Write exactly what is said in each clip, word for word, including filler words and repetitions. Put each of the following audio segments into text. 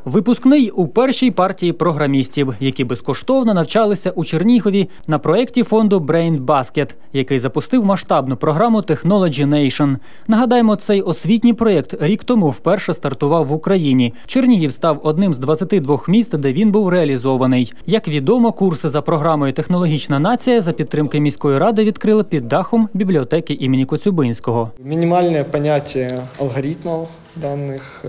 Випускний у першій партії програмістів, які безкоштовно навчалися у Чернігові на проєкті фонду Brain Basket, який запустив масштабну програму Technology Nation. Нагадаємо, цей освітній проєкт рік тому вперше стартував в Україні. Чернігів став одним з двадцяти двох міст, де він був реалізований. Як відомо, курси за програмою «Технологічна нація» за підтримки міської ради відкрили під дахом бібліотеки імені Коцюбинського. Мінімальне поняття алгоритмів даних,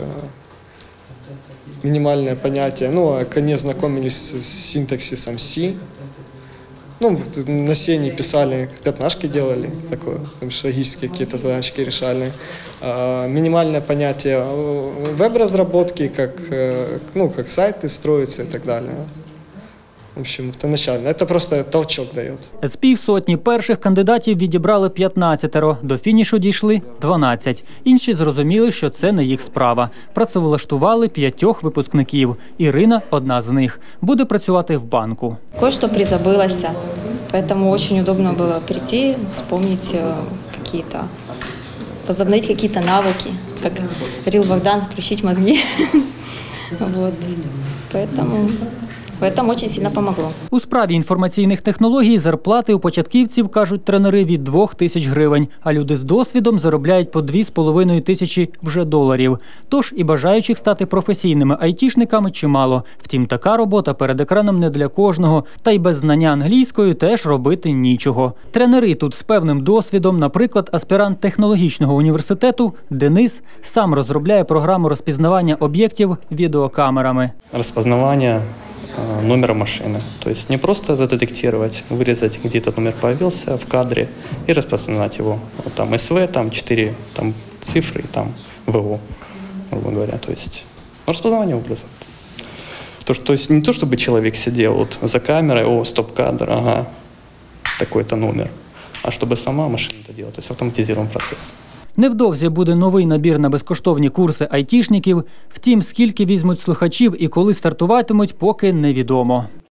минимальное понятие, ну, они знакомились с синтаксисом C. Ну, на C не писали, пятнашки делали, такое, логические какие-то задачки решали. А, минимальное понятие веб-разработки, как, ну, как сайты строятся и так далее. В общем, это начально. Это просто толчок дает. З півсотні перших кандидатів відібрали п'ятнадцятеро, до фінішу дійшли дванадцять. Інші зрозуміли, що це не їх справа. Працевлаштували п'ятьох випускників. Ірина – одна з них. Буде працювати в банку. Кое-что призабылось, поэтому очень удобно было прийти, вспомнить какие-то, возобновить какие-то навыки, как говорил Богдан, включить мозги. Вот. Поэтому... Це дуже сильно допомогло. У справі інформаційних технологій зарплати у початківців, кажуть тренери, від двох тисяч гривень, а люди з досвідом заробляють по дві з половиною тисячі вже доларів. Тож і бажаючих стати професійними айтішниками чимало. Втім, така робота перед екраном не для кожного. Та й без знання англійської теж робити нічого. Тренери тут з певним досвідом, наприклад, аспірант технологічного університету Денис сам розробляє програму розпізнавання об'єктів відеокамерами. Розпізнавання номера машины. То есть не просто задетектировать, вырезать, где этот номер появился в кадре и распознать его. Вот там эс вэ, там четыре там, цифры, там вэ о, грубо говоря. То есть распознавание образа. То, что, то есть не то, чтобы человек сидел вот за камерой, о, стоп-кадр, ага, такой-то номер, а чтобы сама машина это делала, то есть автоматизирован процесс. Невдовзі буде новий набір на безкоштовні курси айтішників. Втім, скільки візьмуть слухачів і коли стартуватимуть, поки невідомо.